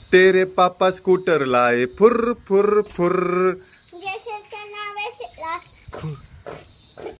तेरे पापा स्कूटर लाए फुर फुर फुर। जैसे चना वैसे